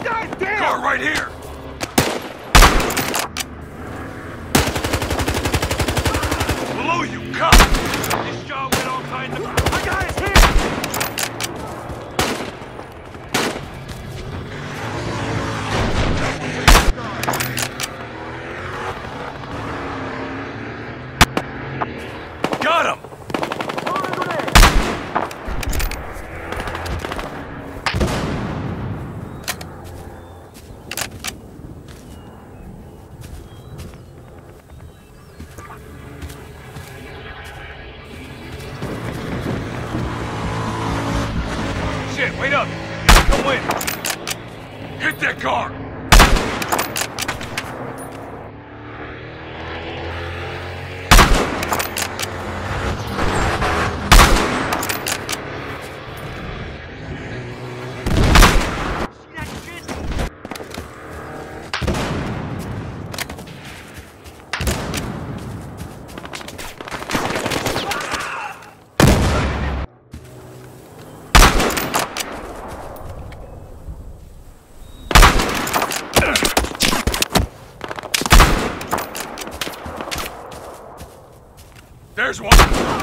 This guy's down! Car right here! Below you, cop! This job with all kinds of... My guy is here! Got him! Shit, wait up! Come in! Hit that car! There's one!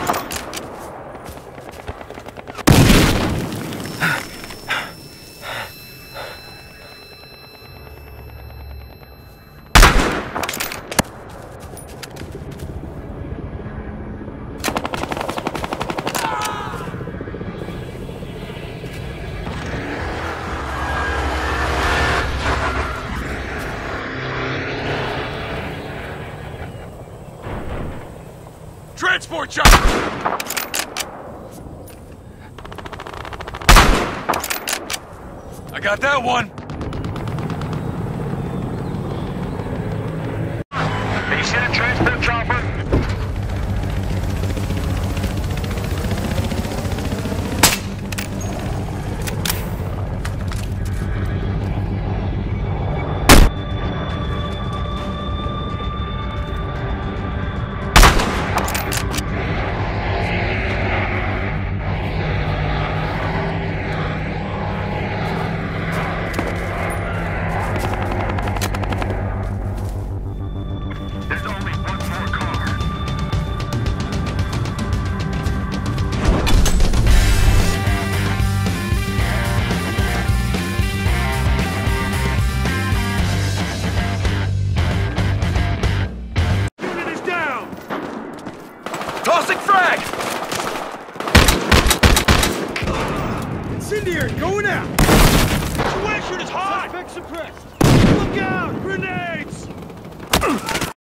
Transport chopper! I got that one! You see the transport chopper? There's only one more car. Unit is down! Tossing frag! Incendiary going out! Situation is hot! Suspect suppressed! Look out! Grenades!